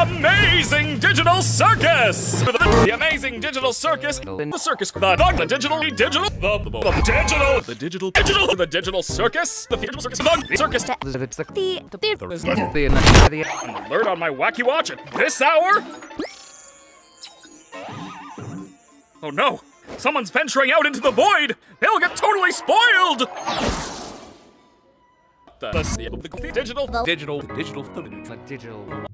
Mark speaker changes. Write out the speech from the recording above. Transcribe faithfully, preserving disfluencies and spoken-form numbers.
Speaker 1: Amazing Digital Circus! The Amazing Digital Circus, the circus, the, the digital, digital, the, the, the digital, the digital, digital, the digital circus, the digital circus, the circus, the, the, an alert on my wacky watch at this hour? Oh no, someone's venturing out into the void! They'll get totally spoiled! The, the, the digital, digital, digital, digital, digital.